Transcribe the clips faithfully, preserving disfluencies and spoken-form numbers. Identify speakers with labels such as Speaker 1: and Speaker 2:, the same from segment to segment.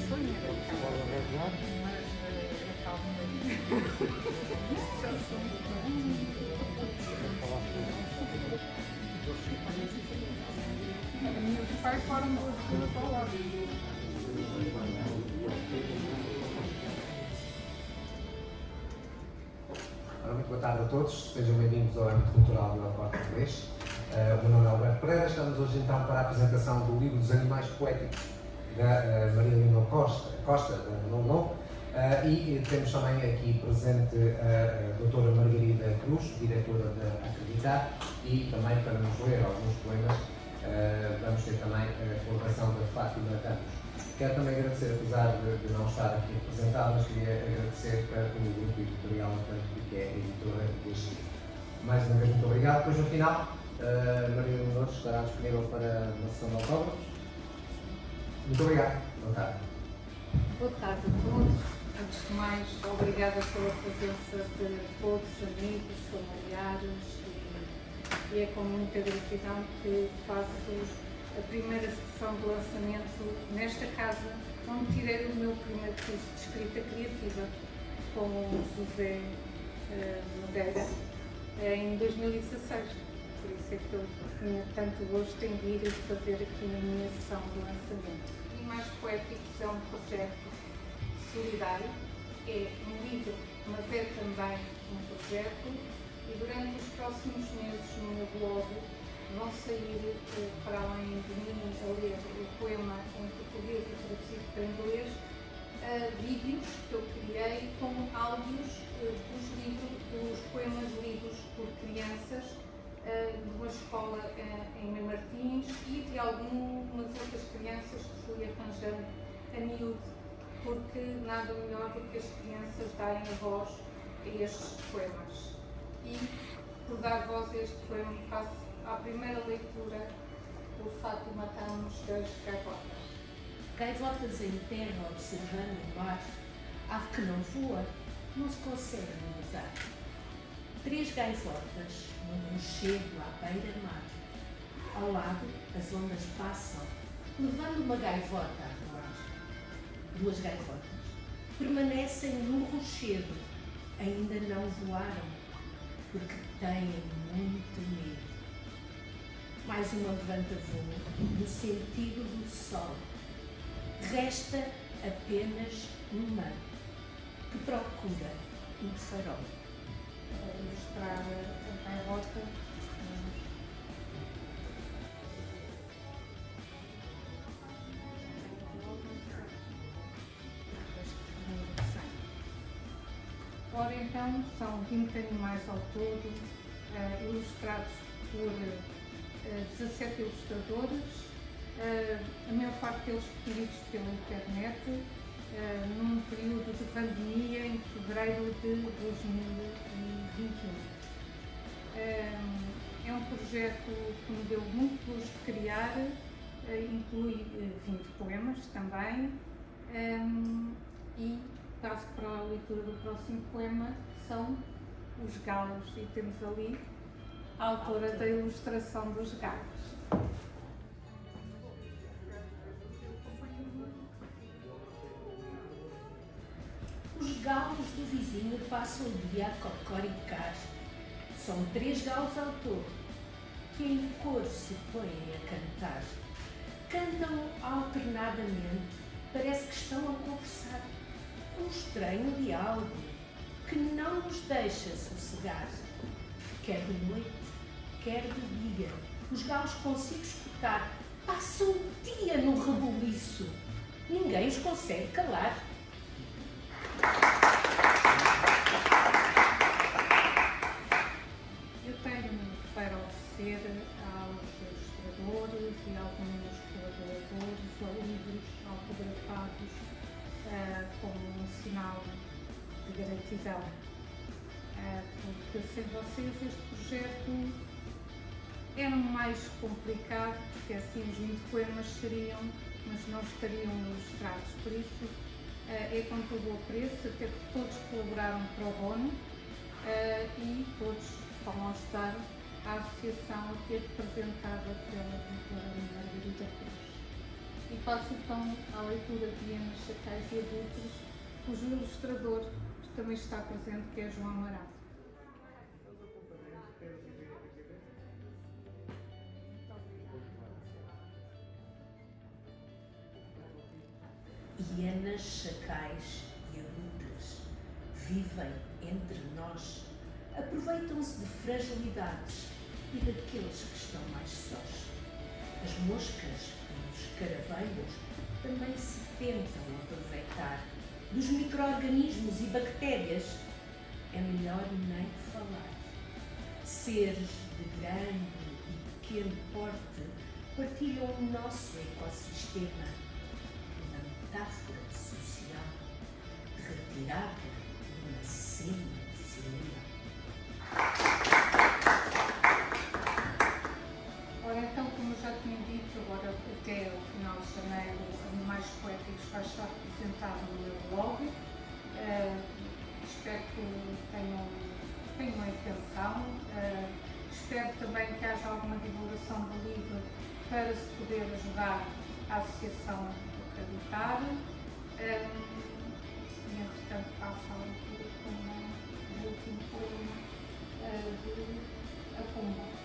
Speaker 1: sonho era cá. Mas é calmo. Já sou muito Meus pais foram duas vezes ao lado.
Speaker 2: Muito boa tarde a todos, sejam bem-vindos ao âmbito cultural do Aeroporto Inglês. Uh, o meu nome é Alberto Pereira, estamos hoje então para a apresentação do livro dos Animais Poéticos da uh, Maria Lima Costa, Costa da Nono, uh, e temos também aqui presente a uh, doutora Margarida Cruz, diretora da Acreditar, e também para nos ler alguns poemas uh, vamos ter também a colaboração da Fátima Ramos. Quero também agradecer, apesar de, de não estar aqui representado, mas queria agradecer para o grupo editorial, que é a editora deste livro. Mais uma vez, muito obrigado. Depois, no final, uh, Maria Leonor estará disponível para uma sessão de autógrafos. Muito obrigado. Boa tarde.
Speaker 1: Boa tarde a todos. Antes de mais, obrigada pela presença de todos, amigos, familiares, e, e é com muita gratidão que faço a primeira sessão de lançamento nesta casa, onde tirei o meu primeiro curso de escrita criativa com o José uh, Nogueira em dois mil e dezasseis. Por isso é que eu tinha tanto gosto em vir e fazer aqui a minha sessão de lançamento. Animais Poéticos é um projeto solidário, é um livro, mas é também um projeto, e durante os próximos meses no meu blog vão sair, para além de mim a ler o poema em português e traduzido para inglês, uh, vídeos que eu criei com áudios uh, dos livros, dos poemas lidos por crianças uh, de uma escola uh, em Mãe Martins e de algumas outras crianças que fui arranjando a miúdo, porque nada melhor do que as crianças darem a voz a estes poemas. E, por dar voz a este poema, faço à primeira leitura por Fátima Ramos das Gaivotas.
Speaker 3: Gaivotas em terra observando o mar, ave que não voa, não se consegue analisar. Três gaivotas num rochedo à beira-mar. Ao lado, as ondas passam, levando uma gaivota a voar. Duas gaivotas permanecem no rochedo, ainda não voaram, porque têm muito medo. Mais uma levanta voo no sentido do sol. Resta apenas uma que procura um farol.
Speaker 1: Para ilustrar a gaivota, ora então, são vinte animais ao todo, uh, ilustrados por uh, dezassete ilustradores, uh, a maior parte deles recolhidos pela internet, uh, num período de pandemia em fevereiro de dois mil e vinte e um. Uh, é um projeto que me deu muito gosto de criar, uh, inclui uh, vinte poemas também, um, e passo para a leitura do próximo poema, que são os galos, e temos ali a autora da ilustração dos galos.
Speaker 3: Os galos do vizinho passam o dia a cocoricar. São três galos ao todo, que em cor se põem a cantar. Cantam alternadamente, parece que estão a conversar. Um estranho diálogo que não nos deixa sossegar. Quer de noite, quer de dia, os galos consigo escutar. Passam o dia no rebuliço. Ninguém os consegue calar.
Speaker 1: Eu tenho para oferecer aos ilustradores e alguns colaboradores livros autografados uh, como um sinal de gratidão. Uh, porque sem vocês este projeto era mais complicado, porque assim os vinte poemas seriam, mas não estariam ilustrados. Por isso uh, é com todo o apreço, até porque todos colaboraram pro bono uh, e todos vão ajudar a associação aqui representada pela doutora Margarida Cruz. E passo então à leitura de Hienas, Chacais e Abutres, cujo ilustrador também está presente, que é João Amaral.
Speaker 3: Hienas, chacais e abutres vivem entre nós, aproveitam-se de fragilidades e daqueles que estão mais sós. As moscas e os escaravelhos também se tentam aproveitar dos micro-organismos e bactérias. É melhor nem falar. Seres de grande e pequeno porte partilham o nosso ecossistema, uma metáfora social retirada de uma cena de cinema.
Speaker 1: Ora, então, como eu já tinha dito, agora até o final de janeiro, Animais Poéticos vai estar representado no meu blog. Uh, espero que tenham, tenham atenção. Uh, espero também que haja alguma divulgação do livro para se poder ajudar a Associação Acreditar. Um, e, entretanto, passo a leitura com o último poema uh, de A Pomba.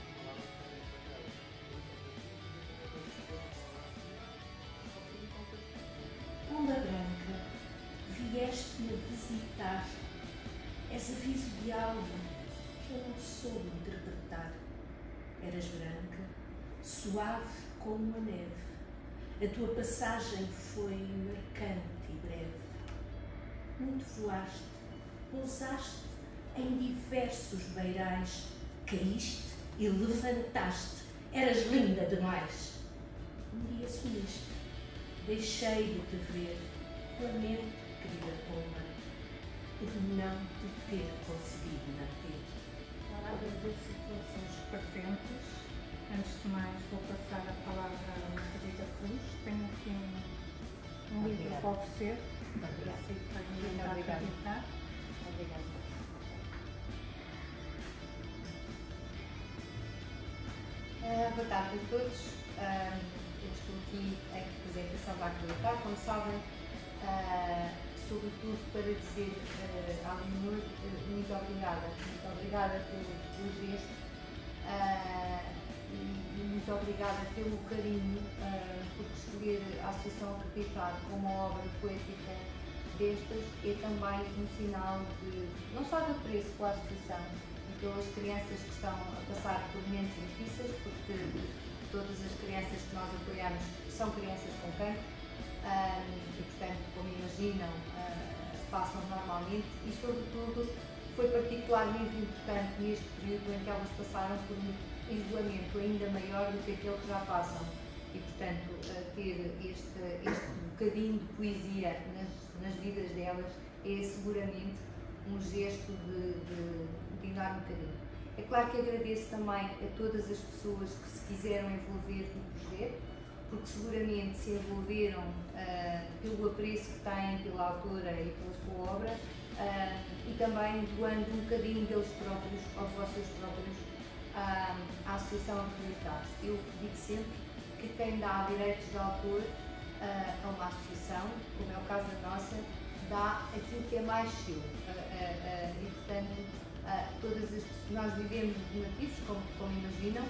Speaker 3: Pomba branca, vieste-me visitar. És aviso de algo que eu não soube interpretar. Eras branca, suave como a neve. A tua passagem foi marcante e breve. Muito voaste, pousaste em diversos beirais, caíste e levantaste. Eras linda demais. Um dia sumiste. Deixei de te ver, lamento, querida pomba, por não te ter conseguido manter.
Speaker 1: Ora, agradeço a todos os presentes. Antes de mais, vou passar a palavra à Margarida Cruz. Tenho aqui um, um livro para oferecer.
Speaker 4: Obrigada.
Speaker 1: Obrigada.
Speaker 4: Obrigada. Obrigada. Uh, boa tarde a todos. Uh, eu estou aqui em representação da Acreditar, como sabem, uh, sobretudo para dizer uh, à Leonor uh, muito obrigada. Muito obrigada pelo, pelo gesto uh, e, e muito obrigada pelo carinho uh, por escolher a Associação Acreditar como uma obra poética destas. É também um sinal de, não só de apreço pela Associação e pelas crianças que estão a passar por momentos difíceis, porque todas as crianças que nós apoiamos são crianças com cancro um, e, portanto, como imaginam, uh, passam normalmente e, sobretudo, foi particularmente importante neste período em que elas passaram por um isolamento ainda maior do que aquele que já passam e, portanto, uh, ter este, este bocadinho de poesia nas, nas vidas delas é seguramente um gesto de, de, de enorme carinho. É claro que agradeço também a todas as pessoas que se quiseram envolver no projeto, porque seguramente se envolveram uh, pelo apreço que têm pela autora e pela sua obra uh, e também doando um bocadinho deles próprios, aos vocês próprios, uh, à Associação Acreditar. Eu digo sempre que quem dá direitos de autor uh, a uma associação, como é o caso da nossa, dá aquilo que é mais seu. Uh, uh, uh, e, portanto, Uh, todas as, nós vivemos de donativos, como, como imaginam,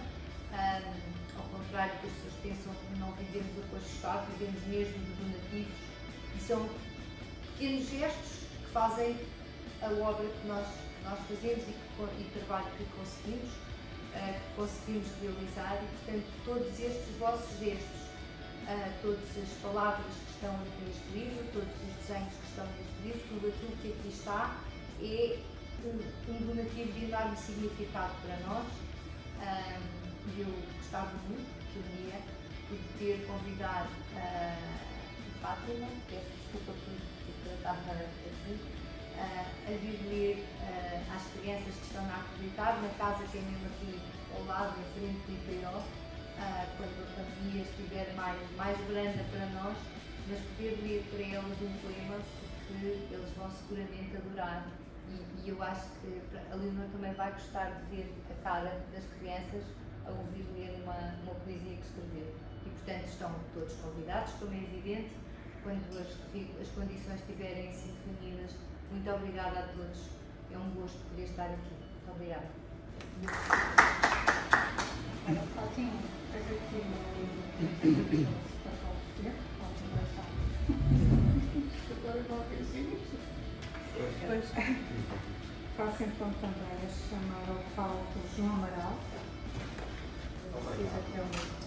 Speaker 4: um, ao contrário que as pessoas pensam que não vivemos do apoio do Estado, vivemos mesmo de donativos e são pequenos gestos que fazem a obra que nós, que nós fazemos e, que, e o trabalho que conseguimos, uh, que conseguimos realizar e, portanto, todos estes vossos gestos, uh, todas as palavras que estão aqui neste livro, todos os desenhos que estão neste livro, tudo aquilo que aqui está é Um, um donativo de enorme significado para nós e um, eu gostava muito que um dia poder convidar uh, a Fátima, peço desculpa por estar aqui, uh, a vir ler uh, às crianças que estão a Acreditar, na casa que é mesmo aqui ao lado, em frente do I P O, uh, quando a pandemia estiver mais, mais branda para nós, mas poder ler para elas um poema porque eles vão seguramente adorar. E, e eu acho que a Leonor também vai gostar de ver a cara das crianças a ouvir ler uma, uma poesia que escreveu. E, portanto, estão todos convidados, como é evidente, quando as, as condições estiverem assim definidas. Muito obrigada a todos, é um gosto poder estar aqui. Muito obrigada.
Speaker 1: Fátima, faz aqui uma agora vou ver depois faço então também a chamar ao palco João Amaral. Fiz até o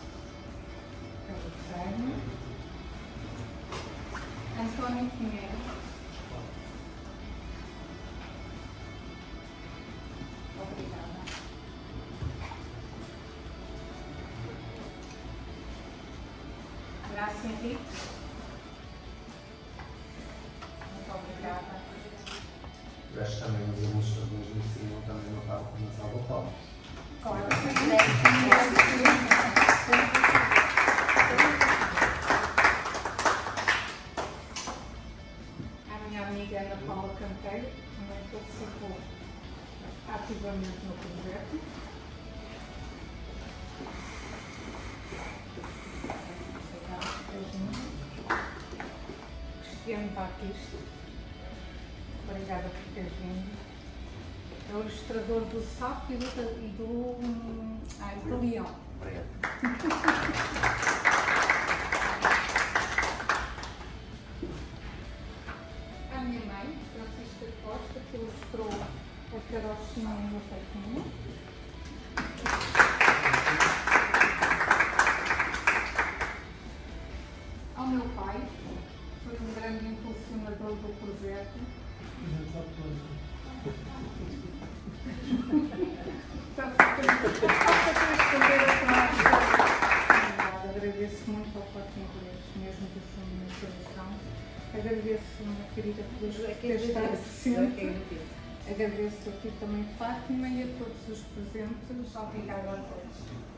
Speaker 1: desenho. António Pinheiro. Obrigada. Graça Henrique. Muito obrigada.
Speaker 2: Acho que também os ilustradores do cinema também não estavam com uma salva de palmas.
Speaker 1: Claro. A minha amiga Ana Paula Canteiro também participou ativamente no projeto. Cristiano Batista, obrigada por teres vindo. É o ilustrador do sapo e do, e do, ah, e do leão.
Speaker 5: Obrigado.
Speaker 1: A minha mãe, Francisca Costa, que ilustrou a carochinha e o peitinho. Ao meu pai, foi um grande impulsionador do projeto. Agradeço muito ao Parque Inglês, mesmo do fundo da meu coração. Agradeço, minha querida, por ter estado presente. Agradeço aqui também a Fátima e a todos os presentes. Obrigada a todos.